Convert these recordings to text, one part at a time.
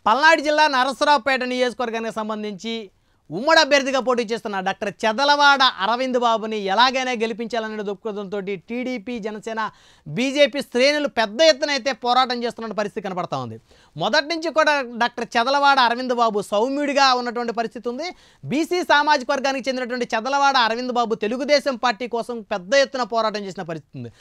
పల్నాడు జిల్లా నరసరావుపేట నియోజకవర్గానికి సంబంధించి ఉమ్మడి అభ్యర్థిగా పోటీ చేస్తున్న డాక్టర్ చెదలవాడ అరవింద్ బాబుని ఎలాగైనా గెలిపించాలనే దృక్పథంతో టీడీపీ జనసేన బీజేపీ శ్రేణులు పెద్ద ఎత్తున అయితే పోరాటం చేస్తున్న పరిస్థితి కనబడతా ఉంది. మొదటి నుంచి కూడా డాక్టర్ చెదలవాడ అరవింద్ బాబు సౌమ్యుడిగా ఉన్నటువంటి పరిస్థితి ఉంది. బీసీ సామాజిక వర్గానికి చెందినటువంటి చెదలవాడ అరవింద్ బాబు తెలుగుదేశం పార్టీ కోసం పెద్ద ఎత్తున పోరాటం చేసిన పరిస్థితి ఉంది.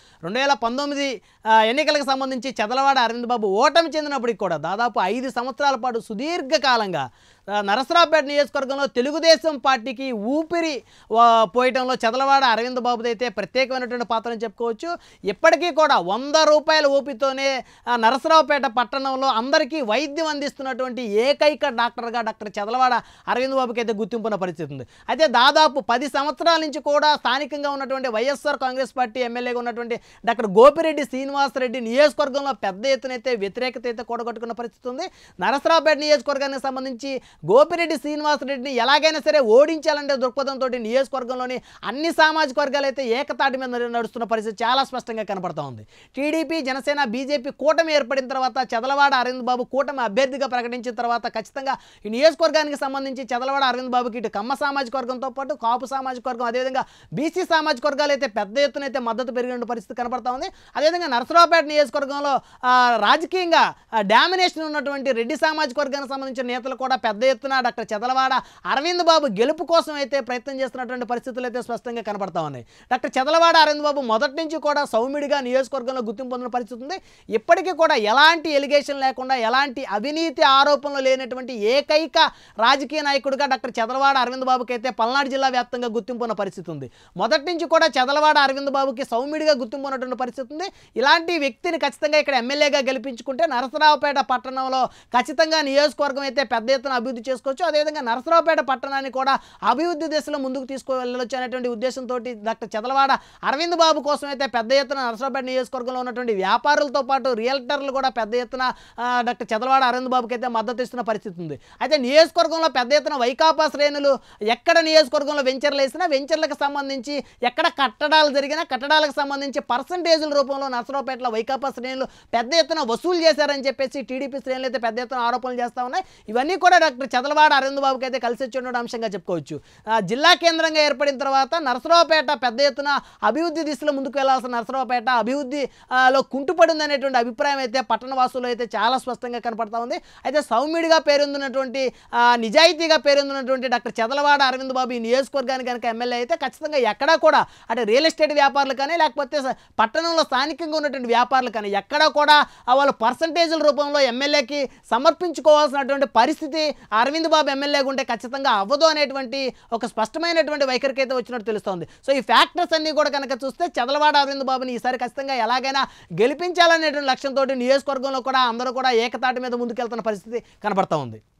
2019 ఎన్నికలకు సంబంధించి చెదలవాడ అరవింద్ బాబు ఓటమి చెందినప్పటికి కూడా దాదాపు 5 సంవత్సరాల పాటు సుదీర్ఘకాలంగా నరసరావుపేట నియోజకవర్గంలో తెలుగుదేశం పార్టీకి ఊపిరి పోయటంలో చెదలవాడ అరవింద్ బాబుది అయితే ప్రత్యేకమైనటువంటి పాత్రని చెప్పుకోవచ్చు. ఇప్పటికీ కూడా 100 రూపాయల ఊపితోనే నరసరావుపేట పట్టణంలో అందరికీ వైద్యం అందిస్తున్నటువంటి ఏకైక డాక్టర్గా డాక్టర్ చెదలవాడ అరవింద్ బాబుకి అయితే గుర్తింపున్న పరిస్థితి ఉంది. అయితే దాదాపు 10 సంవత్సరాల నుంచి కూడా స్థానికంగా ఉన్నటువంటి వైఎస్ఆర్ కాంగ్రెస్ పార్టీ ఎమ్మెల్యేగా ఉన్నటువంటి డాక్టర్ గోపిరెడ్డి శ్రీనివాసరెడ్డి నియోజకవర్గంలో పెద్ద ఎత్తున అయితే వ్యతిరేకత అయితే కూడగట్టుకున్న పరిస్థితి ఉంది. నరసరావుపేట నియోజకవర్గానికి సంబంధించి గోపిరెడ్డి శ్రీనివాసరెడ్డిని ఎలాగైనా సరే ఓడించాలంటే దృక్పథంతో నియోజకవర్గంలోని అన్ని సామాజిక వర్గాలు అయితే ఏకతాటి మీద నడుస్తున్న పరిస్థితి చాలా స్పష్టంగా కనపడతా ఉంది. టీడీపీ జనసేన బీజేపీ కూటమి ఏర్పడిన తర్వాత చెదలవాడ అరవింద్ బాబు కూటమి అభ్యర్థిగా ప్రకటించిన తర్వాత ఖచ్చితంగా ఈ నియోజకవర్గానికి సంబంధించి చెదలవాడ అరవింద్ బాబుకి ఇటు కమ్మ సామాజిక వర్గంతో పాటు కాపు సామాజిక వర్గం అదేవిధంగా బీసీ సామాజిక వర్గాలు అయితే పెద్ద ఎత్తున అయితే మద్దతు పెరిగిన పరిస్థితి కనపడతా ఉంది. అదేవిధంగా నరసరావుపేట నియోజకవర్గంలో రాజకీయంగా డామినేషన్ ఉన్నటువంటి రెడ్డి సామాజిక వర్గానికి సంబంధించిన నేతలు కూడా పెద్ద ఎత్తున డాక్టర్ చెదలవాడ అరవింద్ బాబు గెలుపు కోసం అయితే ప్రయత్నం చేస్తున్నటువంటి పరిస్థితులు అయితే స్పష్టంగా కనపడతా ఉన్నాయి. డాక్టర్ చెదలవాడ అరవింద్ బాబు మొదటి నుంచి కూడా సౌమ్యుడిగా నియోజకవర్గంలో గుర్తింపు పొందిన పరిస్థితి ఉంది. ఇప్పటికీ కూడా ఎలాంటి ఎలిగేషన్ లేకుండా ఎలాంటి అవినీతి ఆరోపణలు లేనటువంటి ఏకైక రాజకీయ నాయకుడిగా డాక్టర్ చెదలవాడ అరవింద్ బాబుకి అయితే పల్నాడు జిల్లా వ్యాప్తంగా గుర్తింపు ఉన్న పరిస్థితి ఉంది. మొదటి నుంచి కూడా చెదలవాడ అరవింద్ బాబుకి సౌమ్యుడిగా గుర్తింపు ఉన్నటువంటి పరిస్థితి ఉంది. ఇలాంటి వ్యక్తిని ఖచ్చితంగా ఇక్కడ ఎమ్మెల్యేగా గెలిపించుకుంటే నరసరావుపేట పట్టణంలో ఖచ్చితంగా నియోజకవర్గం అయితే పెద్ద ఎత్తున అభివృద్ధి చేసుకోవచ్చు. అదేవిధంగా నరసరావుపేట పట్టణాన్ని కూడా అభివృద్ధి దిశలో ముందుకు తీసుకువెళ్ళవచ్చు అనేటువంటి ఉద్దేశంతో డాక్టర్ చెదలవాడ అరవింద్ బాబు కోసం అయితే పెద్ద ఎత్తున నరసరావుపేట నియోజకవర్గంలో ఉన్నటువంటి వ్యాపారులతో పాటు రియల్టర్లు కూడా పెద్ద ఎత్తున డాక్టర్ చెదలవాడ అరవింద్ బాబుకి అయితే మద్దతు ఇస్తున్న పరిస్థితి ఉంది. అయితే నియోజకవర్గంలో పెద్ద ఎత్తున వైకాపా శ్రేణులు ఎక్కడ నియోజకవర్గంలో వెంచర్లు వేసినా వెంచర్లకు సంబంధించి ఎక్కడ కట్టడాలు జరిగినా కట్టడాలకు సంబంధించి పర్సంటేజుల రూపంలో నరసరావుపేటలో వైకాపా శ్రేణులు పెద్ద ఎత్తున వసూలు చేశారని చెప్పేసి టీడీపీ శ్రేణులు అయితే పెద్ద ఎత్తున ఆరోపణలు చేస్తూ ఉన్నాయి. ఇవన్నీ కూడా డాక్టర్ చెదలవాడ అరవింద్ బాబుకి అయితే కలిసి వచ్చిన అంశంగా చెప్పుకోవచ్చు. జిల్లా కేంద్రంగా ఏర్పడిన తర్వాత నరసరావుపేట పెద్ద ఎత్తున అభివృద్ధి దిశలో ముందుకు వెళ్లాల్సిన నరసరావుపేట అభివృద్ధిలో కుంటుపడింది అనేటువంటి అభిప్రాయం అయితే పట్టణ వాసులు అయితే చాలా స్పష్టంగా కనపడతా ఉంది. అయితే సౌమ్యుడిగా పేరొందినటువంటి నిజాయితీగా పేరొందినటువంటి డాక్టర్ చెదలవాడ అరవింద్ బాబు ఈ నియోజకవర్గానికి కనుక ఎమ్మెల్యే అయితే ఖచ్చితంగా ఎక్కడా కూడా అంటే రియల్ ఎస్టేట్ వ్యాపారులు కానీ లేకపోతే పట్టణంలో స్థానికంగా ఉన్నటువంటి వ్యాపారులు కానీ ఎక్కడా కూడా వాళ్ళు పర్సంటేజీల రూపంలో ఎమ్మెల్యేకి సమర్పించుకోవాల్సినటువంటి పరిస్థితి అరవింద్ బాబు ఎమ్మెల్యేగా ఉంటే ఖచ్చితంగా అవ్వదు అనేటువంటి ఒక స్పష్టమైనటువంటి వైఖరికి అయితే వచ్చినట్టు తెలుస్తోంది. సో ఈ ఫ్యాక్టర్స్ అన్నీ కూడా కనుక చూస్తే చెదలవాడ అరవింద్ బాబుని ఈసారి ఖచ్చితంగా ఎలాగైనా గెలిపించాలనేటువంటి లక్ష్యంతో నియోజకవర్గంలో కూడా అందరూ కూడా ఏకతాటి మీద ముందుకెళ్తున్న పరిస్థితి కనబడతా ఉంది.